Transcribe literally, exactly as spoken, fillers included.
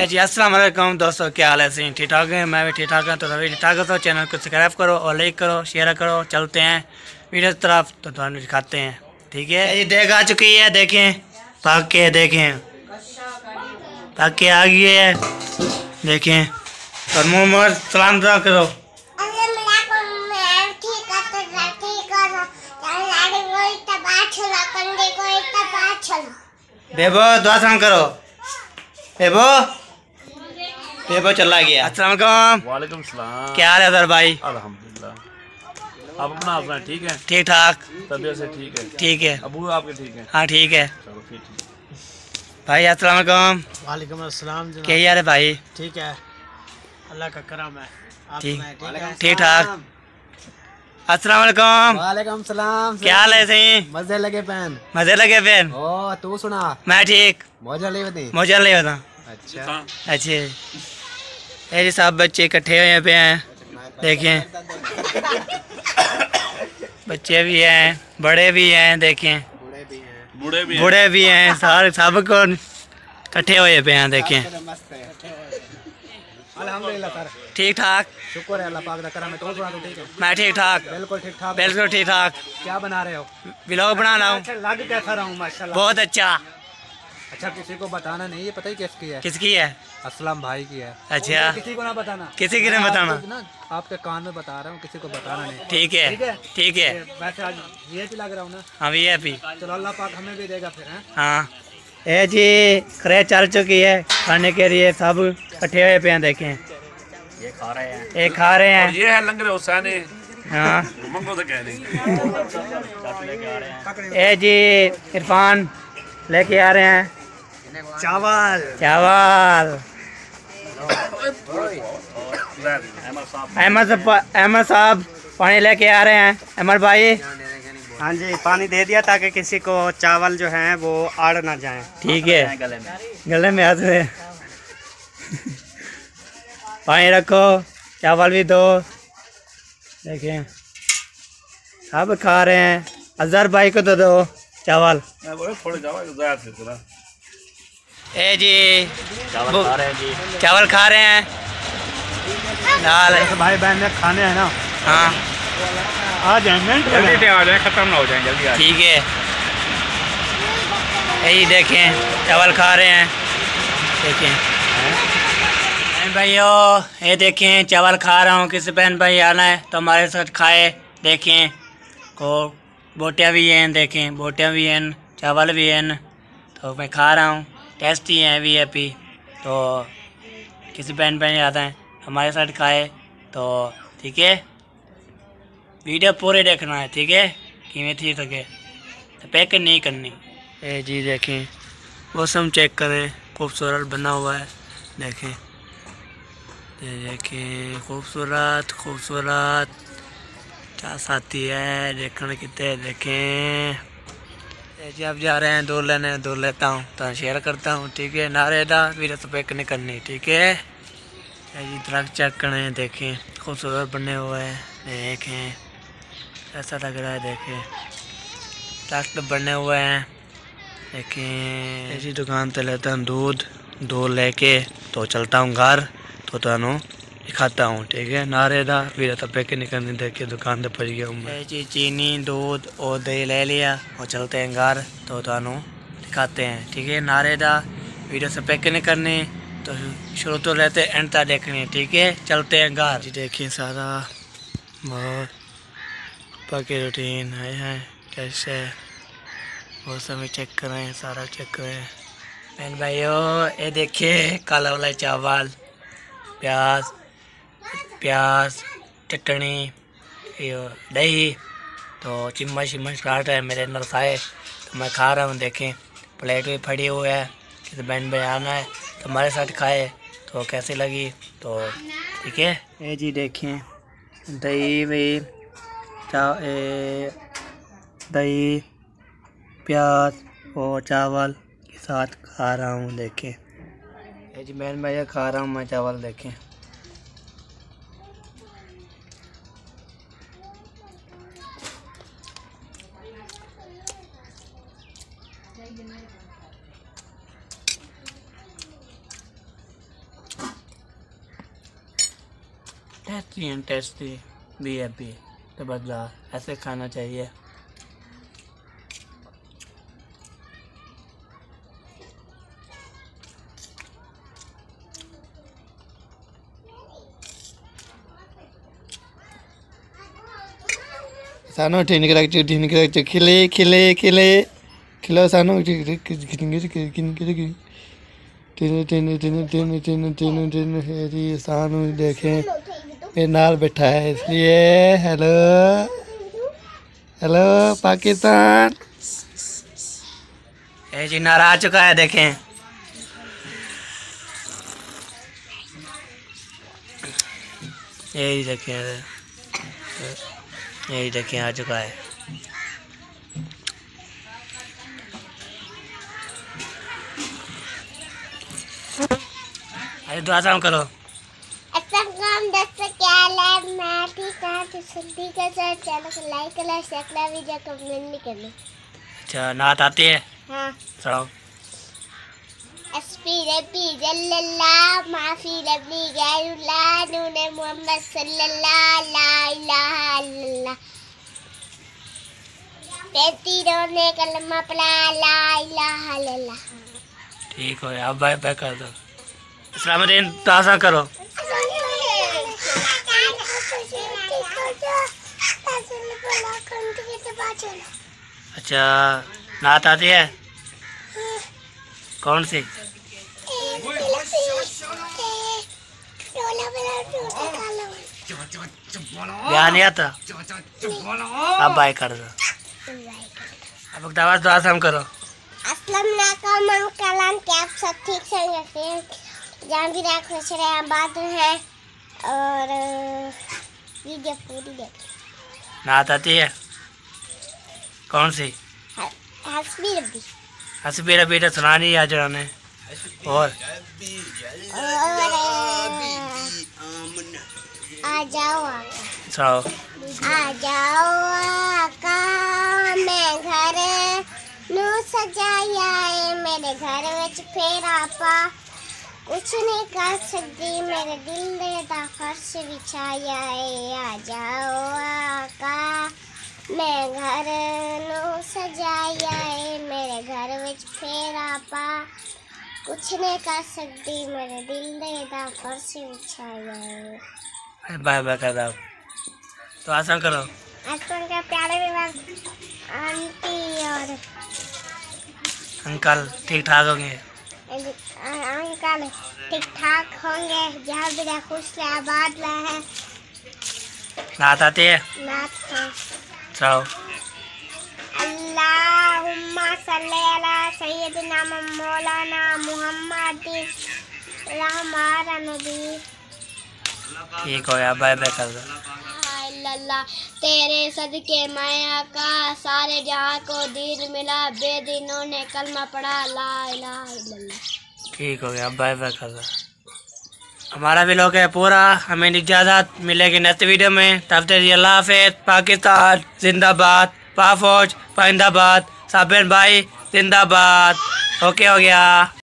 जी अस्सलाम वालेकुम दोस्तों, क्या हाल है? सही ठीक ठाक है, मैं भी ठीक ठाक हूँ। तो सभी ठीक ठाक हो, चैनल को सब्सक्राइब करो और लाइक करो, शेयर करो। चलते हैं वीडियो की तरफ, तो तुम्हें दिखाते हैं। ठीक है, ये देख आ चुकी है, देखें भाग के, देखें भाग के आ गई है, देखें। और मुँह मोर सलाम दुआ करो। बेबो दुआ सलाम करो। बेबो बेबो चला गया। अस्सलाम वालेकुम। वालेकुम सलाम। क्या हाल है सर भाई? अल्हम्दुलिल्लाह। आप अपना अपना ठीक है? ठीक ठाक। तबीयत से ठीक है? ठीक है। अबू आपके ठीक है? हाँ ठीक है। चलो फिर ठीक। भाई अस्सलाम वालेकुम। वालेकुम अस्सलाम। क्या यार है भाई? ठीक है, अल्लाह का करम है। आप ठीक ठीक ठाक। अस्सलाम वालेकुम। वालेकुम सलाम। क्या हाल है? सही मजे लगे पैन? मजे लगे पेन? ओ तू सुना? मैं ठीक। मौजा ले बती? मौजा ले बता। अच्छा अच्छे, ये सब बच्चे इकट्ठे हुए पे हैं, देखें। बच्चे भी हैं, बड़े भी हैं, देखें। बूढ़े भी बूढ़े भी हैं, सारे सब को इकट्ठे हुए पे हैं, देखें। अल्हम्दुलिल्लाह सर, ठीक ठाक। शुक्र है अल्लाह पाक का करम है। तो सुना? तो ठीक है? मैं ठीक ठाक, बिल्कुल ठीक ठाक। बिल्कुल ठीक ठाक। क्या बना रहे हो? व्लॉग बना रहा हूँ। अच्छा, लग कैसा रहा हूँ? माशाल्लाह बहुत अच्छा। अच्छा, किसी को बताना नहीं, ये पता ही किसकी है? किसकी है? असलम भाई की है। अच्छा, किसी को ना बताना। किसी की नहीं मैं बताना। आपको ना आपके कान में बता रहा हूँ, किसी को बताना नहीं। ठीक है ठीक है ठीक है। ये वैसे आज ये भी लग रहा हूँ ना। हाँ भी है भी। चलो अल्लाह पाक हमें भी देगा फिर। हैं हाँ ये जी करे चल चुकी है, खाने के लिए सब इकट्ठे हुए पे हैं, देखें। ये खा रहे हैं। ये खा रहे हैं। ये है लंगर हुसैन। हाँ मंगो तो कह नहीं। ये जी इरफान लेके आ रहे हैं चावल। चावल। अहमद साहब अहमद साहब पानी लेके आ रहे हैं। अहमद भाई हाँ जी, पानी दे दिया ताकि किसी को चावल जो हैं वो आड़ ना जाएं। ठीक है, गले में गले में हाथ में पानी रखो, चावल भी दो, देखें सब खा रहे हैं। अजहर भाई को तो दो चावल। थोड़े जाओ से थोड़ा। ए जी चावल खा रहे हैं जी। चावल खा रहे हैं दाल। भाई बहन ने खाने हैं ना, हाँ आ जाए मिनट जल्दी से आ जाए, खत्म ना हो जाए, जल्दी आ जाए। ठीक है। यही देखें चावल खा रहे हैं, देखें भाइयों। ये देखें चावल खा रहा हूँ। किसी बहन भाई आना है तो हमारे साथ खाए, देखें। को बोटियाँ भी हैं, देखें बोटियाँ भी हैं, चावल भी हैं, तो मैं खा रहा हूँ। टेस्टी हैं वी आई पी। तो किसी बहन भाई आता है हमारे साथ खाए तो ठीक है। वीडियो पूरे देखना है, ठीक है, कि मैं थी सके तो पैक नहीं करनी। ए जी देखें मौसम चेक करें, खूबसूरत बना हुआ है, देखें। ये देखें खूबसूरत खूबसूरत क्या साथी है, देखने कितने, देखें। ये जी आप जा रहे हैं दूर लेने, दूर लेता हूँ तो शेयर करता हूँ, ठीक है। नारेदा वीडियो तो पैक नहीं करनी, ठीक है। ये जी दरख्त चेक करें, देखें खूबसूरत बने हुए हैं, देखें ऐसा लग रहा है, देखें दरख्त बने हुए हैं, देखें। ऐसी दुकान से लेता हूँ दूध, दूध लेके तो चलता हूँ घर, तो तुहानू दिखाता हूँ, ठीक है। नारेदा वीडियो तो पैक नहीं करनी, देखिए दुकान से पहुँच गया हूँ मैं। जी चीनी दूध और दही ले लिया और चलते हैं घर, तो तुहानू दिखाते हैं, ठीक है। नारेदा वीडियो से पैक नहीं करनी, तो शुरू तो रहते एंड तक देखनी, ठीक है। चलते हैं घर। जी देखिए सारा बहुत बाकी रूटीन है, है कैसे वो सब चेक करें, सारा चेक करें। बहन भाइयों ये देखिए काला वाला चावल, प्याज प्याज चटनी, दही, तो चिम्मच चिम्मच काट रहे हैं मेरे अंदर खाए, तो मैं खा रहा हूँ, देखें। प्लेट भी फटी हुई है, किसी बहन भाई आना है तो हमारे साथ खाए तो कैसी लगी, तो ठीक है। ये जी देखें दही भी चा ए, दही प्याज और चावल के साथ खा रहा हूँ, देखें। ये जी बहन भैया खा रहा हूँ मैं चावल, देखें। टेस्टी एंड टेस्टी बी है बी तो बदला ऐसे खाना चाहिए। सानो ठीक रख ठीक रख खिले खिले खिले खिलो सानो तीन तीन तीन तीन तीन तीन तीन है सानू देखें मेरे नाल बैठा है इसलिए हेलो हेलो पाकिस्तान। ये जी नारा आ चुका है देखें। यही देखें यही देखें आ चुका है। अरे दुआ सलाम करो। अस्सलाम दोस्तों, क्या हाल है? मैं ठीक हूँ। तो सुनती के साथ चैनल को लाइक करना, शेयर करना, वीडियो कमेंट भी करना। अच्छा नात आती है? हाँ। सुनाओ। अस्पी रब्बी जल्लल्लाह माफी रब्बी गैरुल्लाह नूने मोहम्मद सल्लल्लाह ला इलाहा इल्लल्लाह तेती रोने कलमा पढ़ा ला इलाहा इल्लल्लाह। ठीक हो अब बाय बाय कर दो। इस्लामुद्दीन ताज़ा करो। अच्छा नात आती है? कौन सी? ध्यान नहीं आता? अब बाय कर दो। अब दवा दुआ हम करो। अस्सलाम वालेकुम कलाम के आप सब ठीक से हैं? जान भी रख खुश रहे बात है और वीडियो पूरी देख। नात आती है? कौन सी? हस्बी रब्बी हस्बी रब्बी तो सुना नहीं आज ने। और आ जाओ आका सुनाओ। आ जाओ आका मैं घर नू सजाया है मेरे घर विच फिर आपा कुछ नहीं कर सकती मेरे दिल दा फर्श बिछाया है। आ जाओ आका मैं घर नू सजाया है मेरे घर विच फिर आपा कुछ नहीं कर सकती मेरे दिल दा फर्श बिछाया है। बाय बाय कर दो। तो आसान करो। आजकल के प्यारे विवाह आंटी और अंकल ठीक ठाक होंगे? अंकल ठीक ठाक होंगे। जहाँ भी रहे खुश रहे आबाद रहे। नात आती है? नात है। चलो। अल्लाहुम्मा सल्ली अला सय्यदिना मौलाना मुहम्मद हमारा नबी। ठीक हो गया बाय बाय कर दो। अल्लाह तेरे सदके मैं आका सारे जहाँ को दीन मिला बेदीनों ने कलमा पढ़ा ला इलाहा इल्लल्लाह। ठीक हो गया बाय बाय कर दो। हमारा भी लोग है पूरा। हमें इजाज़त मिलेगी नेक्स्ट वीडियो में। तब तक अल्लाह हाफ़िज़। पाकिस्तान जिंदाबाद। पाफौज पाइंदाबाद। साबिर भाई जिंदाबाद। ओके हो गया।